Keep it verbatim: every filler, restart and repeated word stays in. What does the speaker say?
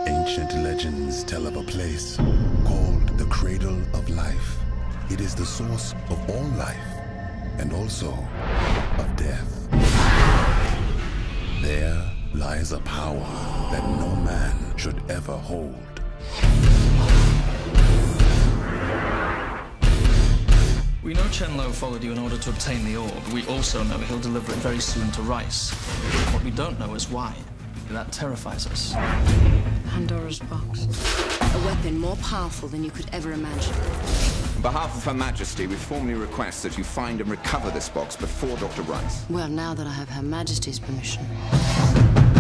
Ancient legends tell of a place called the Cradle of Life. It is the source of all life, and also of death. There lies a power that no man should ever hold. We know Chen Lo followed you in order to obtain the orb. We also know he'll deliver it very soon to Rice. What we don't know is why. That terrifies us. Pandora's box. A weapon more powerful than you could ever imagine. On behalf of Her Majesty, we formally request that you find and recover this box before Doctor Rice. Well, now that I have Her Majesty's permission.